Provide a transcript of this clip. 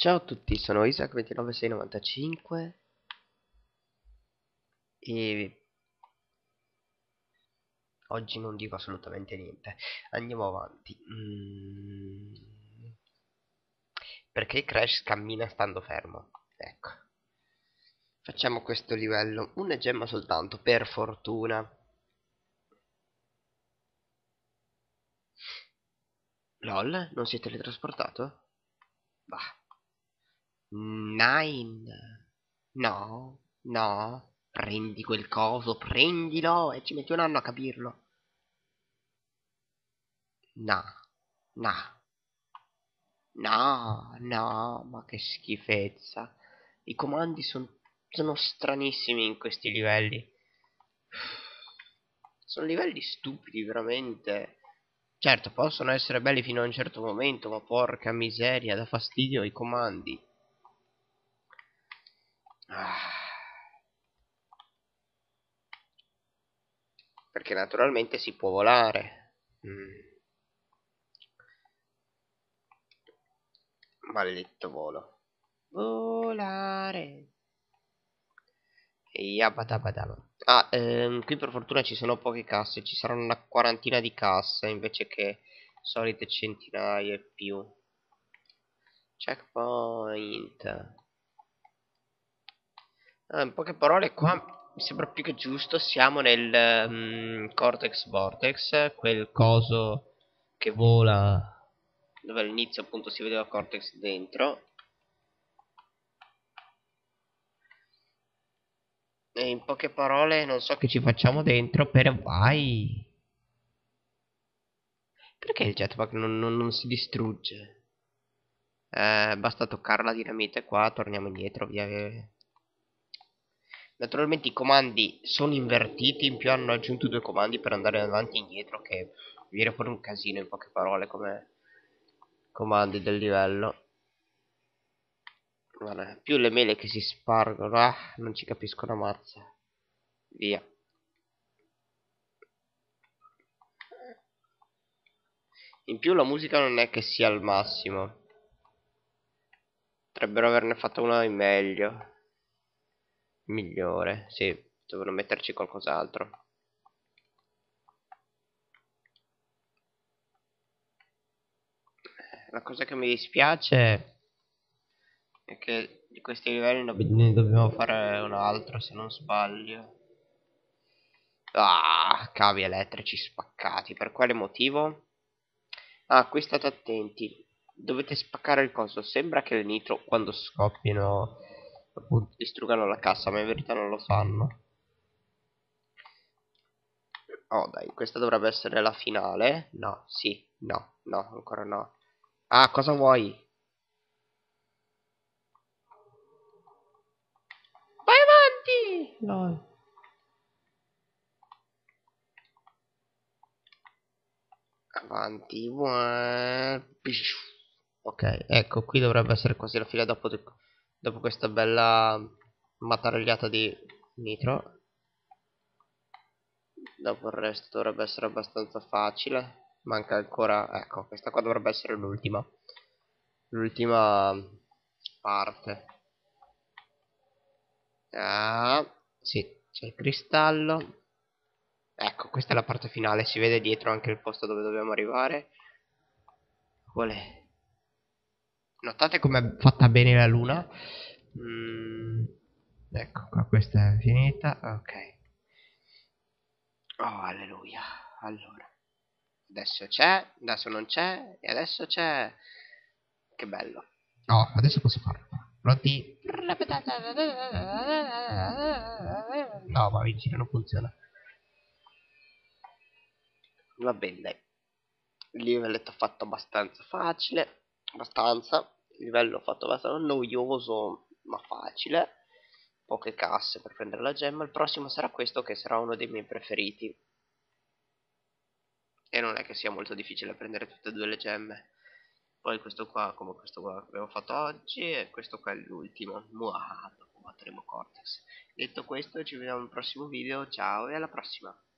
Ciao a tutti, sono Isaac29695 e oggi non dico assolutamente niente. Andiamo avanti. Perché Crash cammina stando fermo? Ecco. Facciamo questo livello. Una gemma soltanto, per fortuna. LOL, non si è teletrasportato? Bah. Nine. No, no. Prendi quel coso, prendilo e ci metti un anno a capirlo. No, no. No, no, ma che schifezza. I comandi sono stranissimi in questi livelli. Sono livelli stupidi, veramente. Certo, possono essere belli fino a un certo momento, ma porca miseria, dà fastidio i comandi. Perché naturalmente si può volare. Maledetto volo. Volare. Yabadabadaba. Qui per fortuna ci sono poche casse, ci saranno una quarantina di casse invece che solite centinaia e più. Checkpoint. In poche parole qua mi sembra più che giusto, siamo nel Cortex Vortex, quel coso che vola, dove all'inizio appunto si vedeva Cortex dentro. E in poche parole non so che ci facciamo dentro, però vai. Perché il jetpack non si distrugge? Basta toccare la dinamite qua, torniamo indietro, via. Naturalmente i comandi sono invertiti, in più hanno aggiunto due comandi per andare avanti e indietro, che viene fuori un casino in poche parole come comandi del livello. Guarda, più le mele che si spargono, non ci capisco una mazza. Via. In più la musica non è che sia al massimo. Potrebbero averne fatto una in meglio. Migliore, sì, dovrebbero metterci qualcos'altro. La cosa che mi dispiace è che di questi livelli ne dobbiamo fare un altro se non sbaglio. Cavi elettrici spaccati, per quale motivo? Qui state attenti, dovete spaccare il coso. Sembra che il nitro quando scoppino appunto distruggano la cassa, ma in verità non lo fanno. Oh dai, questa dovrebbe essere la finale. No, sì, no, no, ancora no. Cosa vuoi? Vai avanti! No. Avanti. Ok, ecco, qui dovrebbe essere quasi la fine dopo questa bella matarigliata di nitro. Dopo il resto dovrebbe essere abbastanza facile. Manca ancora, ecco, questa qua dovrebbe essere l'ultima. L'ultima parte. Sì, c'è il cristallo. Ecco, questa è la parte finale, si vede dietro anche il posto dove dobbiamo arrivare. Qual è? Notate com'è fatta bene la luna. Ecco qua, questa è finita. Ok. Oh, alleluia. Allora, adesso c'è, adesso non c'è e adesso c'è. Che bello. Oh, adesso posso farlo. Pronti? No, ma vicino non funziona. Va bene, dai. Il livelletto fatto abbastanza facile. Abbastanza. Il livello fatto abbastanza noioso, ma facile. Poche casse per prendere la gemma. Il prossimo sarà questo, che sarà uno dei miei preferiti. E non è che sia molto difficile prendere tutte e due le gemme. Poi questo qua, come questo qua che abbiamo fatto oggi, e questo qua è l'ultimo. Dopo batteremo Cortex. Detto questo, ci vediamo al prossimo video. Ciao e alla prossima.